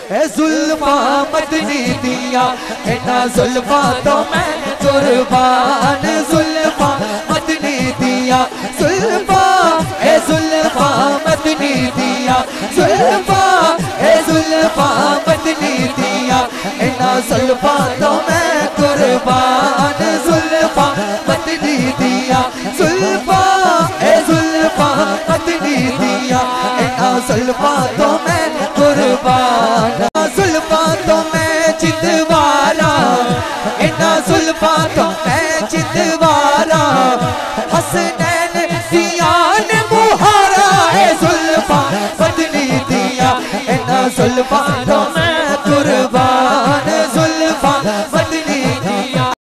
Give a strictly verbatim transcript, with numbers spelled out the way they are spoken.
ए जुल्फा मदनी दिया इना जुल्फा तो मैं कुर्बान जुल्फा मदनी दिया जुल्फा ए जुल्फा मदनी दिया जुल्फा ए जुल्फा मदनी दिया इना जुल्फा तो मैं कुर्बान जुल्फा मदनी दिया जुल्फा ए जुल्फा मदनी दिया इना जुल्फा तो मैं कुर्बान जुल्फा तो मैं चितवारा इना जुल्फा तो मैं चितवारा हसनैन दियान मुहारा ए जुल्फा मदनी दिया इना जुल्फा तो